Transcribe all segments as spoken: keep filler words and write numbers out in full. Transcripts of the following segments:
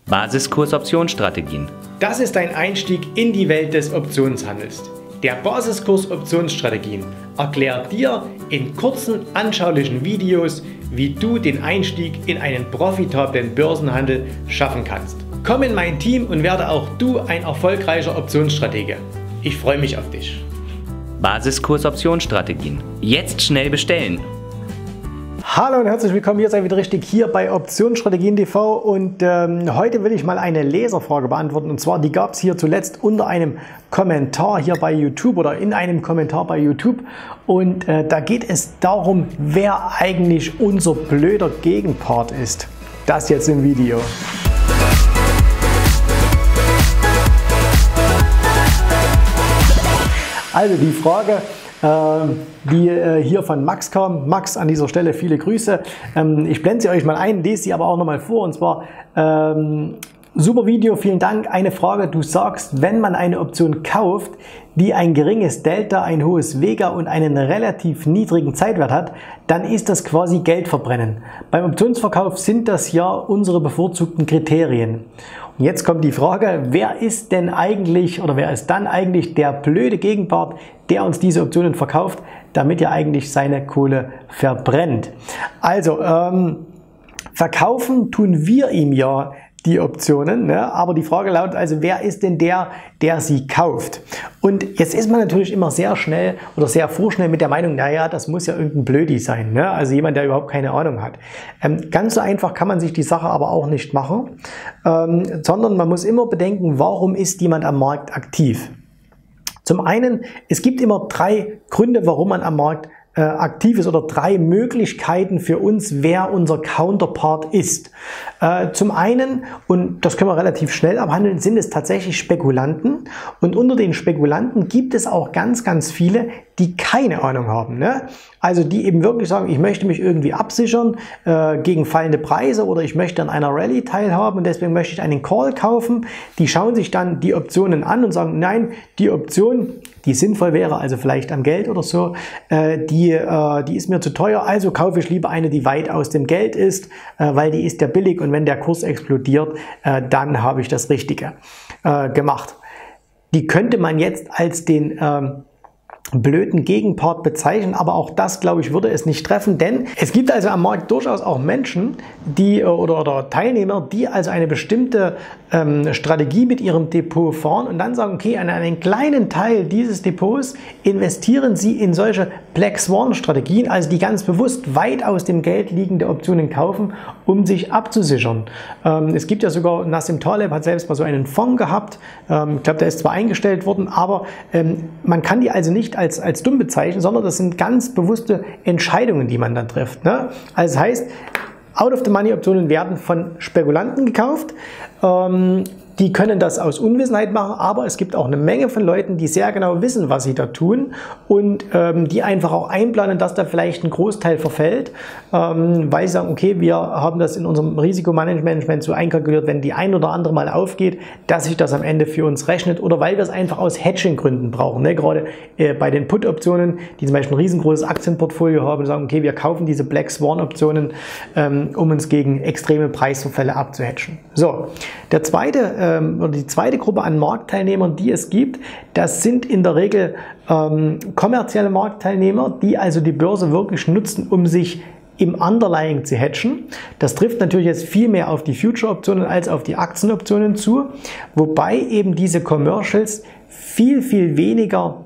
Basiskurs Optionsstrategien. Das ist ein Einstieg in die Welt des Optionshandels. Der Basiskurs Optionsstrategien erklärt dir in kurzen, anschaulichen Videos, wie du den Einstieg in einen profitablen Börsenhandel schaffen kannst. Komm in mein Team und werde auch du ein erfolgreicher Optionsstratege. Ich freue mich auf dich. Basiskurs Optionsstrategien. Jetzt schnell bestellen! Hallo und herzlich willkommen, ihr seid wieder richtig hier bei Optionsstrategien Punkt T V und ähm, heute will ich mal eine Leserfrage beantworten, und zwar die gab es hier zuletzt unter einem Kommentar hier bei YouTube oder in einem Kommentar bei YouTube, und äh, da geht es darum, wer eigentlich unser blöder Gegenpart ist. Das jetzt im Video. Also die Frage, die hier von Max kam. Max, an dieser Stelle viele Grüße. Ich blende sie euch mal ein, lese sie aber auch nochmal vor, und zwar ähm, super Video, vielen Dank. Eine Frage: Du sagst, wenn man eine Option kauft, die ein geringes Delta, ein hohes Vega und einen relativ niedrigen Zeitwert hat, dann ist das quasi Geld verbrennen. Beim Optionsverkauf sind das ja unsere bevorzugten Kriterien. Und jetzt kommt die Frage, wer ist denn eigentlich oder wer ist dann eigentlich der blöde Gegenpart, der uns diese Optionen verkauft, damit er eigentlich seine Kohle verbrennt? Also, ähm, verkaufen tun wir ihm ja die Optionen, ne? Aber die Frage lautet also, wer ist denn der, der sie kauft? Und jetzt ist man natürlich immer sehr schnell oder sehr vorschnell mit der Meinung, naja, das muss ja irgendein Blödi sein, ne? Also jemand, der überhaupt keine Ahnung hat. Ähm, ganz so einfach kann man sich die Sache aber auch nicht machen, ähm, sondern man muss immer bedenken, warum ist jemand am Markt aktiv? Zum einen, es gibt immer drei Gründe, warum man am Markt äh, aktiv ist, oder drei Möglichkeiten für uns, wer unser Counterpart ist. Äh, zum einen, und das können wir relativ schnell abhandeln, sind es tatsächlich Spekulanten, und unter den Spekulanten gibt es auch ganz, ganz viele, die keine Ahnung haben, ne? Also die eben wirklich sagen, ich möchte mich irgendwie absichern äh, gegen fallende Preise, oder ich möchte an einer Rallye teilhaben und deswegen möchte ich einen Call kaufen. Die schauen sich dann die Optionen an und sagen, nein, die Option, die sinnvoll wäre, also vielleicht am Geld oder so, äh, die, äh, die ist mir zu teuer, also kaufe ich lieber eine, die weit aus dem Geld ist, äh, weil die ist ja billig, und wenn der Kurs explodiert, äh, dann habe ich das Richtige äh, gemacht. Die könnte man jetzt als den ähm, blöden Gegenpart bezeichnen, aber auch das, glaube ich, würde es nicht treffen, denn es gibt also am Markt durchaus auch Menschen, die oder, oder Teilnehmer, die also eine bestimmte ähm, Strategie mit ihrem Depot fahren und dann sagen, okay, an einen kleinen Teil dieses Depots investieren sie in solche Black Swan Strategien, also die ganz bewusst weit aus dem Geld liegende Optionen kaufen, um sich abzusichern. Ähm, es gibt ja sogar, Nassim Taleb hat selbst mal so einen Fonds gehabt, ähm, ich glaube, der ist zwar eingestellt worden, aber ähm, man kann die also nicht als, als dumm bezeichnen, sondern das sind ganz bewusste Entscheidungen, die man dann trifft, ne? Also das heißt, Out-of-the-Money-Optionen werden von Spekulanten gekauft. Ähm, die können das aus Unwissenheit machen, aber es gibt auch eine Menge von Leuten, die sehr genau wissen, was sie da tun, und ähm, die einfach auch einplanen, dass da vielleicht ein Großteil verfällt, ähm, weil sie sagen, okay, wir haben das in unserem Risikomanagement so einkalkuliert, wenn die ein oder andere mal aufgeht, dass sich das am Ende für uns rechnet, oder weil wir es einfach aus Hedging-Gründen brauchen, ne? Gerade äh, bei den Put-Optionen, die zum Beispiel ein riesengroßes Aktienportfolio haben und sagen, okay, wir kaufen diese Black Swan-Optionen, ähm, um uns gegen extreme Preisverfälle abzuhedgen. So, der zweite äh, oder die zweite Gruppe an Marktteilnehmern, die es gibt, das sind in der Regel ähm, kommerzielle Marktteilnehmer, die also die Börse wirklich nutzen, um sich im Underlying zu hedgen. Das trifft natürlich jetzt viel mehr auf die Future-Optionen als auf die Aktienoptionen zu, wobei eben diese Commercials viel, viel weniger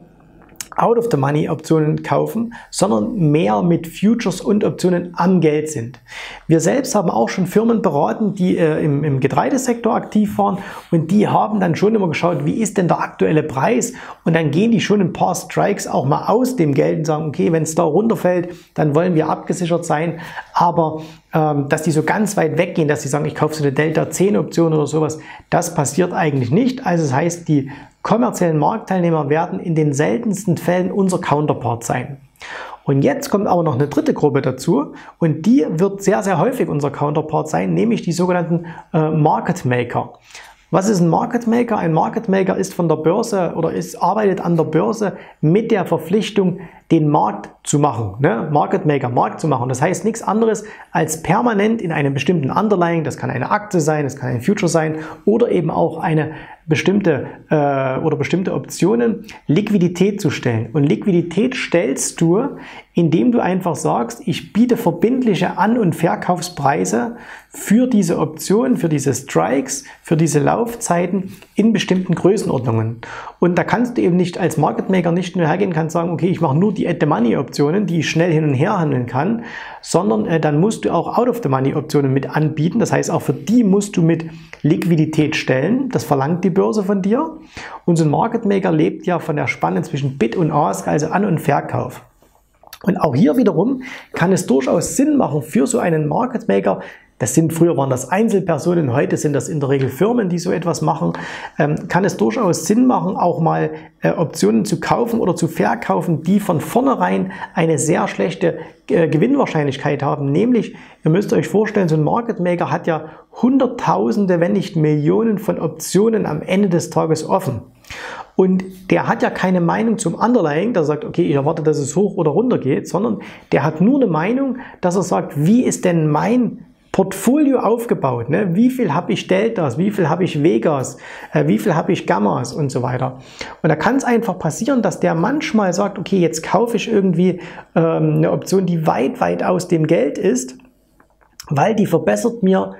Out-of-the-Money-Optionen kaufen, sondern mehr mit Futures und Optionen am Geld sind. Wir selbst haben auch schon Firmen beraten, die äh, im, im Getreidesektor aktiv waren, und die haben dann schon immer geschaut, wie ist denn der aktuelle Preis, und dann gehen die schon ein paar Strikes auch mal aus dem Geld und sagen, okay, wenn es da runterfällt, dann wollen wir abgesichert sein, aber ähm, dass die so ganz weit weggehen, dass sie sagen, ich kaufe so eine Delta zehn Option oder sowas, das passiert eigentlich nicht. Also das heißt, die kommerziellen Marktteilnehmer werden in den seltensten Fällen unser Counterpart sein. Und jetzt kommt aber noch eine dritte Gruppe dazu, und die wird sehr, sehr häufig unser Counterpart sein, nämlich die sogenannten äh, Market Maker. Was ist ein Market Maker? Ein Market Maker ist von der Börse oder ist, arbeitet an der Börse mit der Verpflichtung, den Markt zu machen. Ne? Market Maker, Markt zu machen. Das heißt nichts anderes als permanent in einem bestimmten Underlying, das kann eine Aktie sein, das kann ein Future sein oder eben auch eine bestimmte äh, oder bestimmte Optionen, Liquidität zu stellen. Und Liquidität stellst du, indem du einfach sagst, ich biete verbindliche An- und Verkaufspreise für diese Optionen, für diese Strikes, für diese Laufzeiten in bestimmten Größenordnungen. Und da kannst du eben nicht als Market Maker nicht nur hergehen, kannst sagen, okay, ich mache nur die At-the-Money-Optionen, die ich schnell hin und her handeln kann, sondern äh, dann musst du auch Out-of-the-Money-Optionen mit anbieten. Das heißt, auch für die musst du mit Liquidität stellen. Das verlangt die Börse von dir. Und so ein Market Maker lebt ja von der Spanne zwischen Bid und Ask, also An- und Verkauf. Und auch hier wiederum kann es durchaus Sinn machen für so einen Market Maker. Das sind, früher waren das Einzelpersonen, heute sind das in der Regel Firmen, die so etwas machen. Ähm, kann es durchaus Sinn machen, auch mal äh, Optionen zu kaufen oder zu verkaufen, die von vornherein eine sehr schlechte äh, Gewinnwahrscheinlichkeit haben. Nämlich, ihr müsst euch vorstellen, so ein Market Maker hat ja Hunderttausende, wenn nicht Millionen von Optionen am Ende des Tages offen. Und der hat ja keine Meinung zum Underlying, der sagt, okay, ich erwarte, dass es hoch oder runter geht, sondern der hat nur eine Meinung, dass er sagt, wie ist denn mein Portfolio aufgebaut, ne? Wie viel habe ich Deltas, wie viel habe ich Vegas, äh, wie viel habe ich Gammas und so weiter. Und da kann es einfach passieren, dass der manchmal sagt, okay, jetzt kaufe ich irgendwie ähm, eine Option, die weit, weit aus dem Geld ist, weil die verbessert mir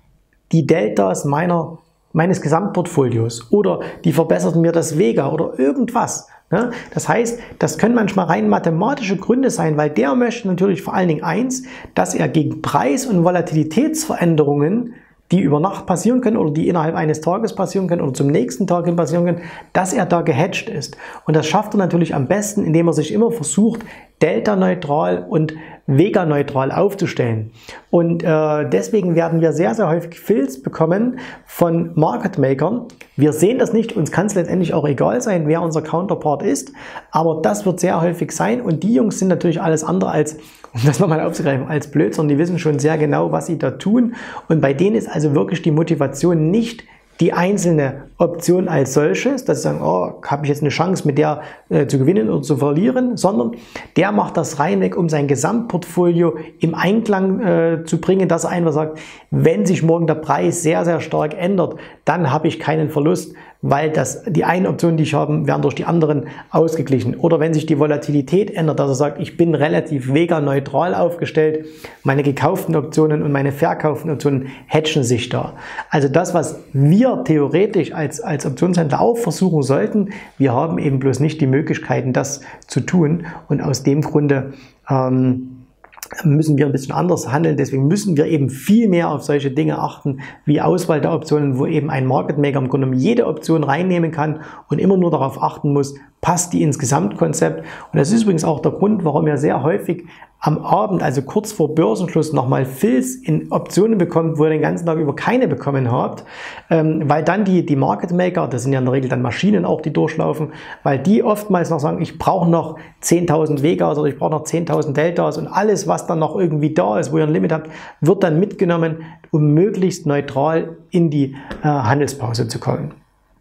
die Deltas meiner, meines Gesamtportfolios oder die verbessert mir das Vega oder irgendwas. Das heißt, das können manchmal rein mathematische Gründe sein, weil der möchte natürlich vor allen Dingen eins, dass er gegen Preis- und Volatilitätsveränderungen, die über Nacht passieren können oder die innerhalb eines Tages passieren können oder zum nächsten Tag hin passieren können, dass er da gehatcht ist. Und das schafft er natürlich am besten, indem er sich immer versucht, delta-neutral und vega-neutral aufzustellen. Und äh, deswegen werden wir sehr, sehr häufig Fills bekommen von Market Makern. Wir sehen das nicht, uns kann es letztendlich auch egal sein, wer unser Counterpart ist, aber das wird sehr häufig sein und die Jungs sind natürlich alles andere als, um das nochmal aufzugreifen, als blöd, sondern die wissen schon sehr genau, was sie da tun und bei denen ist also wirklich die Motivation nicht die einzelne Option als solches, dass sie sagen, oh, habe ich jetzt eine Chance mit der äh, zu gewinnen oder zu verlieren, sondern der macht das reinweg, um sein Gesamtportfolio im Einklang äh, zu bringen, dass er einfach sagt, wenn sich morgen der Preis sehr, sehr stark ändert, dann habe ich keinen Verlust, weil das, die einen Optionen, die ich habe, werden durch die anderen ausgeglichen. Oder wenn sich die Volatilität ändert, dass er sagt, ich bin relativ vega-neutral aufgestellt, meine gekauften Optionen und meine verkauften Optionen hatchen sich da. Also das, was wir theoretisch als, als Optionshändler auch versuchen sollten, wir haben eben bloß nicht die Möglichkeiten, das zu tun und aus dem Grunde ähm, müssen wir ein bisschen anders handeln. Deswegen müssen wir eben viel mehr auf solche Dinge achten, wie Auswahl der Optionen, wo eben ein Market Maker im Grunde jede Option reinnehmen kann und immer nur darauf achten muss, passt die ins Gesamtkonzept. Und das ist übrigens auch der Grund, warum ihr sehr häufig am Abend, also kurz vor Börsenschluss, nochmal Fills in Optionen bekommt, wo ihr den ganzen Tag über keine bekommen habt, ähm, weil dann die, die Market Maker, das sind ja in der Regel dann Maschinen auch, die durchlaufen, weil die oftmals noch sagen, ich brauche noch zehntausend Vegas oder ich brauche noch zehntausend Deltas und alles, was dann noch irgendwie da ist, wo ihr ein Limit habt, wird dann mitgenommen, um möglichst neutral in die äh, Handelspause zu kommen.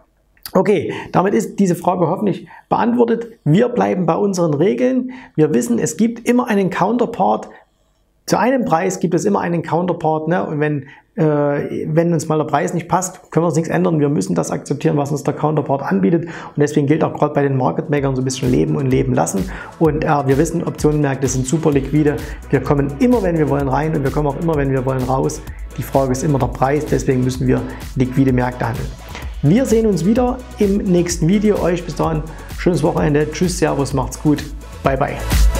Okay, damit ist diese Frage hoffentlich beantwortet. Wir bleiben bei unseren Regeln. Wir wissen, es gibt immer einen Counterpart. Zu einem Preis gibt es immer einen Counterpart. Ne? Und wenn, äh, wenn uns mal der Preis nicht passt, können wir uns nichts ändern. Wir müssen das akzeptieren, was uns der Counterpart anbietet. Und deswegen gilt auch gerade bei den Market Makern so ein bisschen leben und leben lassen. Und äh, wir wissen, Optionenmärkte sind super liquide. Wir kommen immer, wenn wir wollen, rein und wir kommen auch immer, wenn wir wollen, raus. Die Frage ist immer der Preis. Deswegen müssen wir liquide Märkte handeln. Wir sehen uns wieder im nächsten Video. Euch bis dahin schönes Wochenende. Tschüss, Servus, macht's gut. Bye, bye.